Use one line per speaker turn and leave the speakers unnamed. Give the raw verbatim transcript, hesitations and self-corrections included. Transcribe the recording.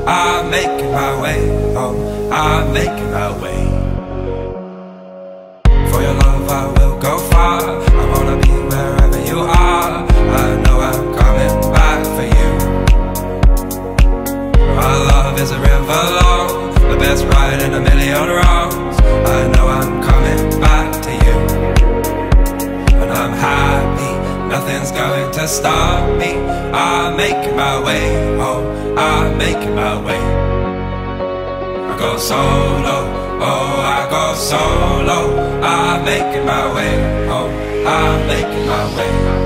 I'm making my way home. I'm making my way. For your love I will go far. I wanna be wherever you are. I know I'm coming back for you. Our love is a river long, the best ride in a million wrongs. I know I'm coming back to you, and I'm happy, nothing's going to stop me. I'm making my way home, I'm making my way. I go solo, oh I go solo. I'm making my way home, I'm making my way.